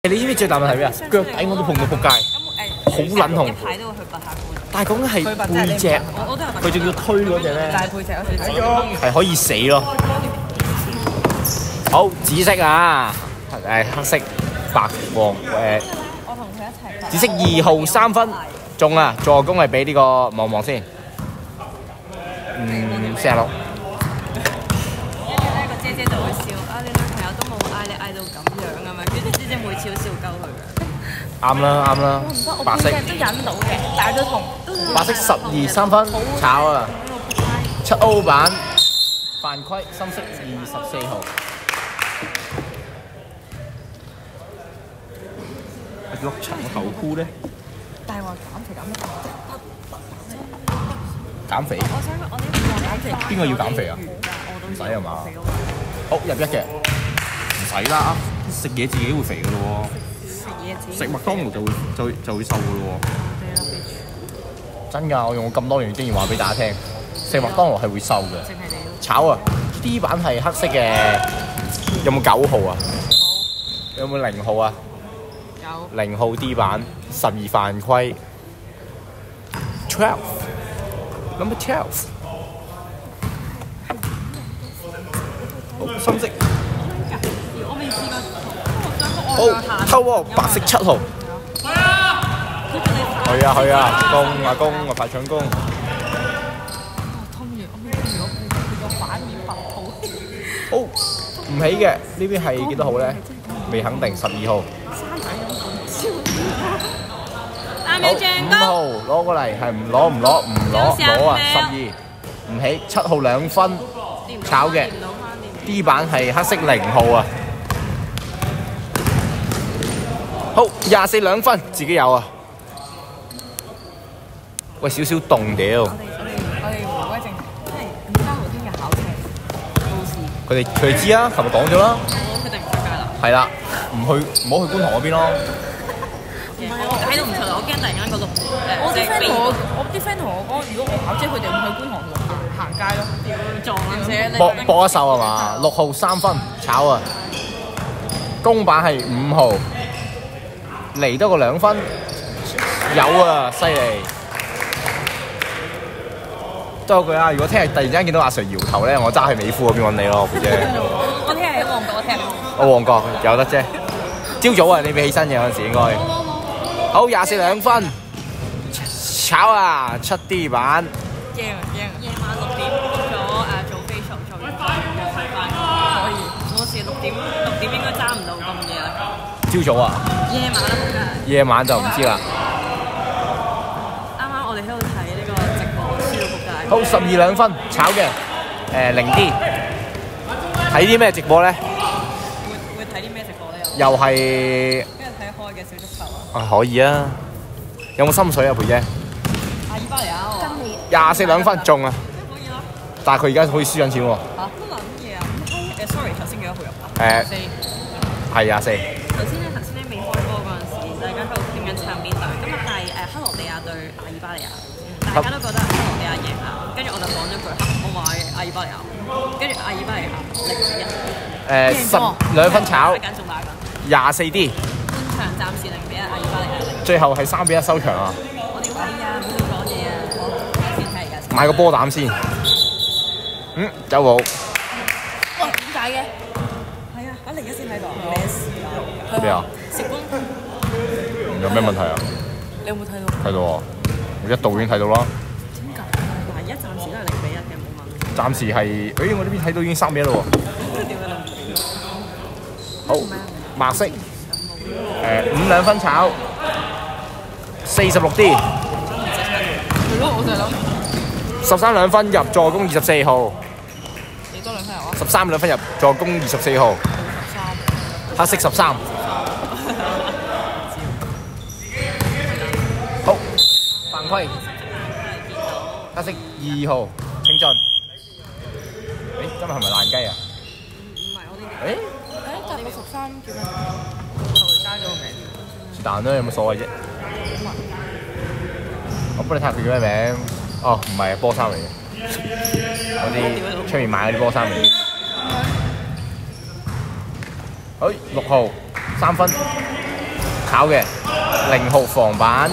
你知唔知最大問題咩啊？腳底我都碰到仆街，好撚痛。 一排都會去拔下罐。 但係講緊係背脊，佢仲要推嗰隻咧， 大背脊嗰係可以死咯。好，紫色啊，黑色、白黃我同佢一齊。 紫色2號3分中啊！助攻係俾呢個望望先，46。 跟住咧個姐姐就會笑啊！你女朋友都冇嗌你嗌到咁樣啊嘛，跟住姐姐每次都笑鳩佢嘅。 啱啦，白色。 都忍到嘅，但係都痛。 白色12 3分，炒啊！7 歐版犯規，深色24號。綠層頭箍咧， 但係話減肥。 我想我呢個減肥。 邊個要減肥啊？唔使係嘛？好入一嘅，唔使啦，食嘢自己會肥噶咯喎。食麥當勞就會瘦噶咯喎。真㗎，我用咁多年經驗話俾大家聽，食麥當勞係會瘦嘅。炒啊 ！D 版係黑色嘅，有冇9號啊？有冇0號啊？有。0號 D 版12犯規 ，12。Number 12。好，深色。 我未試過。 好，偷喎，白色7號。去啊，攻啊，快搶攻。 通完，我未通完，我個反面8號。 好，唔起嘅，呢邊係幾多號咧？未肯定，12號。好，5號攞過嚟，係唔攞啊！12唔起，7號2分炒嘅 ，D 版係黑色0號啊！好，24 2分，自己有啊！喂，少少凍屌！ 我哋回歸正題，即係5、3號聽日考期到時。 佢哋知啊，琴日講咗啦。 我決定唔出街啦。 係啦，唔好去觀塘嗰邊咯。 我喺度唔出嚟，我驚突然間嗰度我啲 friend 同我講，如果我考車，佢哋唔去觀塘行街咯，撞車。 搏一手係嘛？6號3分炒啊！公版係5號，嚟多個2分，有啊，犀利！多句啊！如果聽日突然之間見到阿 Sir 搖頭咧，我揸去美孚嗰邊揾你咯，姐姐。 我聽日喺旺角，我聽日。 我旺角有得啫，朝早啊，你未起身嘅嗰陣時應該。好，24 2分，炒啊！7D 版。 夜晚6點咗做 facial 做完翻可以。我時6點應該揸唔到咁夜啦。 朝早啊？夜晚就唔知啦。 啱啱我哋喺度睇呢個直播，輸到仆街。 好，12 2分，炒嘅0D。睇啲咩直播咧？ 會睇啲咩直播咧？ 又係。 今日睇開嘅小足球啊！ 啊，可以啊！有冇心水啊，培姐？ 阿爾巴尼亞 24 2分中啊！ 可以啦。 但係佢而家可以輸緊錢喎。 嚇？都諗嘢啊！sorry，頭先幾多號入啊？4。 係24。 頭先咧未開波嗰陣時，大家喺度傾緊唱邊隊，今日係克羅地亞對阿爾巴尼亞，大家都覺得克羅地亞贏啦，跟住我就講咗句我買阿爾巴尼亞，跟住阿爾巴尼亞0-1。 12分炒。 揀中打緊。 24D。 半場暫時0-1阿爾巴尼亞。 最後係3-1收場啊！ 我哋睇啊，唔好講嘢啊！我先睇而家。 買個波膽先。9號。 哇！點解嘅？係啊，我而家先睇到。咩事啊？ 咩啊？ 食光。 有咩問題啊？ 你有冇睇到？ 睇到喎，我一度已經睇到啦。 點解？嗱，而家暫時都係0-1嘅，冇問題。 暫時係，我呢邊睇到已經3-1啦喎。好，白色。5 2分炒。46D。 係咯，我就係諗。 13 2分入助攻24號。 幾多2分入啊 ？13 2分入助攻24號。黑色13。好，犯規。黑色2號，清進。今日係咪爛雞啊？ 唔係我哋。但係你個13叫咩名？我加咗個名。 是但啦，有冇所謂啫？我幫你睇下佢叫咩名。哦，唔係波衫嚟嘅，嗰啲出面買嗰啲波衫嚟嘅。好，6號3分， 炒嘅0號防板。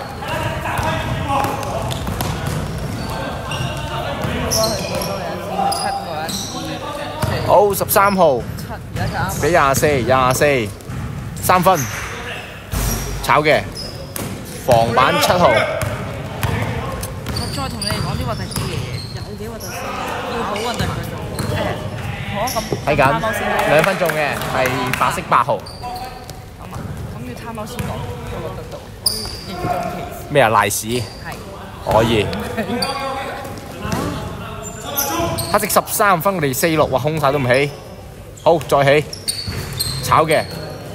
好13號，俾24，3分。炒嘅防板7號。 我再同你哋講啲核突啲嘢，有幾核突先，要好核突嗰種。好咁。 睇緊2分鐘嘅係白色8號。 咁要參考先講個核突度，我要認真歧視。 咩啊？賴屎？係。可以。黑色13分，我哋4-6，哇空晒都唔起。好，再起。炒嘅。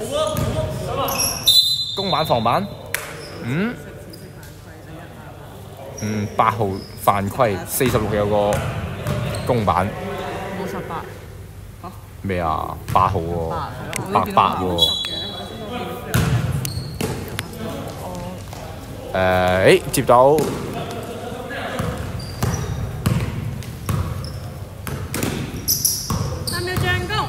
公板防板。8號犯規，46有個公板。 冇18。好。 咩啊？8號喎，8喎。接到。 3秒進攻。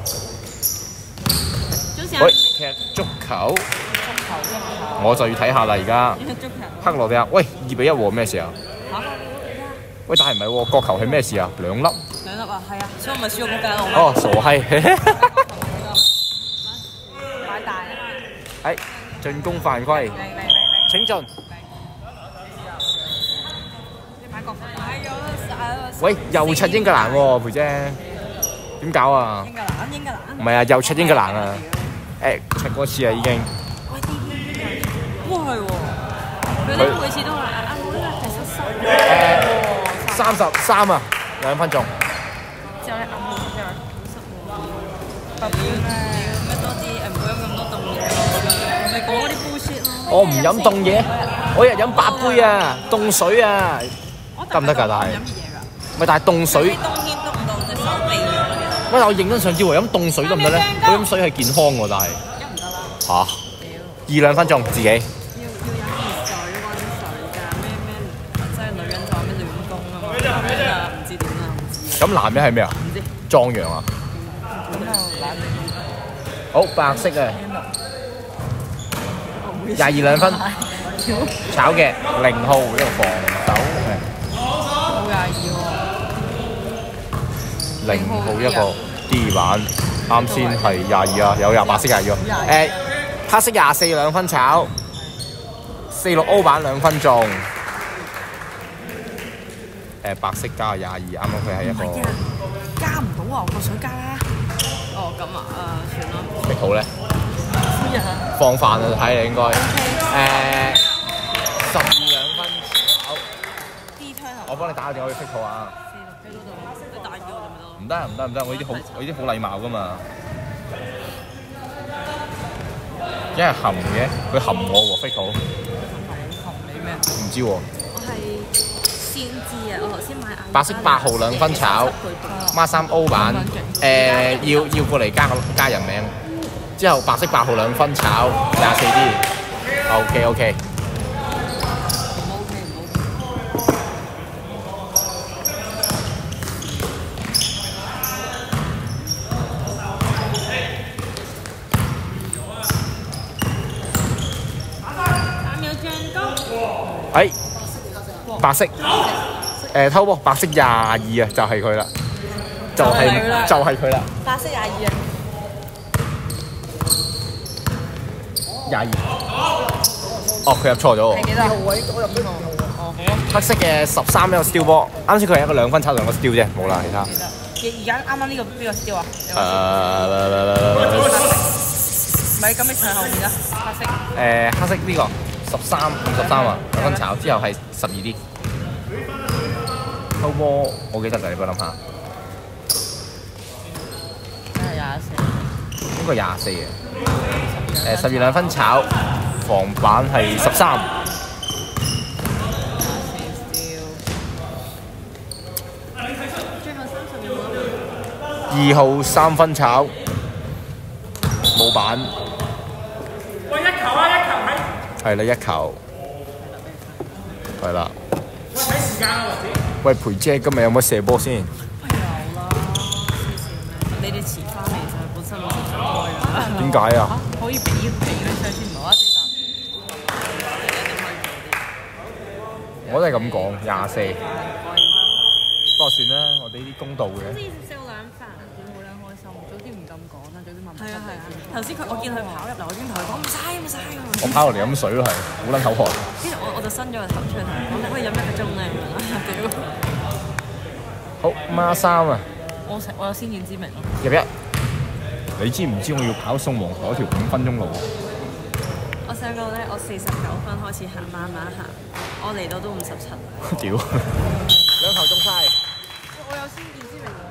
喂，踢足球。我就要睇下啦，而家。克羅地亞，喂2-1喎，咩事啊？喂，但係唔係喎，角球係咩事啊？2粒。2 粒啊，係啊，所以我咪輸咗仆街咯。 哦，傻閪。 擺大啊！ 進攻犯規。請進。喂，又出英格蘭喎，培姐。點搞啊？ 英格蘭。 唔係啊，又出英格蘭啊！出過次啊，已經。 哇，係喎！佢咧每次都話我呢個係 33啊，2分鐘。 之後咧暗號之後失望，咩多啲唔好飲咁多凍嘢，咪講嗰啲 bullshit 咯。 我唔飲凍嘢，我日飲8杯啊，凍水啊，得唔得㗎？但係飲熱嘢㗎。 咪但係凍水。 冬天凍到隻手痹咗。 喂，我認真上次喎，飲凍水得唔得咧？我飲水係健康喎，但係。 一唔得啦。 嚇！2-2分鐘自己。咁男人係咩啊？唔知。壯陽啊？好，白色嘅。22分。炒嘅0號呢個防守冇22 喎。0號一個 D 板，啱先係22啊，有白色22喎。黑色24 2分炒，46 O 板2分鐘。白色加22，啱啱佢係一個。 加唔到啊！個水加啦。哦，咁啊，算啦。 食好咧。放飯啊，睇你應該。12 2分炒。 D turn 啊！ 我幫你打個電話去識好啊。 喺嗰度，你大叫就咪得。 唔得，我呢啲好禮貌噶嘛。因為含嘅，佢含我喎 fit 好。 含你咩？ 唔知喎。 我係先知啊！我頭先買白色8號2分炒，孖3 O 板，要過嚟加人名。之後白色8號2分炒，24D。OK。白色，偷波白色22啊，就係佢啦，就係佢啦。 白色22啊。 22。哦，佢入錯咗喎。 係幾多？我入咗2號。哦，好。 黑色嘅13一個 steal 波，啱先佢係一個2分炒2個 steal 啫，冇啦其他。 而家啱啱呢個邊個 steal 啊？唔係咁，你唱後面啦，黑色。 黑色呢個13啊，2分炒之後係12D。偷波我記得㗎，你幫我諗下。應該24嘅。12 2分炒，防板係13。2號3分炒，冇板。喂，一球啊！係啦，一球。係啦。喂，睇時間啊，喂，培姐今日有冇射波先？ 有啦，你哋遲翻嚟就本身冇食開㗎啦。 點解啊？ 可以俾佢上先唔好啊！ 我都係咁講，24。不過算啦，我哋呢啲公道嘅。 之前食兩飯， 點好啦，開心，早啲唔敢講啦，早啲問。 係啊係啊。頭先我見佢跑入嚟，我已經同佢講唔使唔使咁。 我跑落嚟飲水都係，好撚口渴。 跟住我就伸咗個頭出嚟同佢講，可以飲1個鐘咧咁樣啦。屌！ 好孖三啊！ 我有先見之明咯。 入一，你知唔知我要跑宋皇台嗰條5分鐘路？ 我想講咧，我49分開始行，慢慢行，我嚟到都57。 屌！兩球中晒。 我有先見之明喎。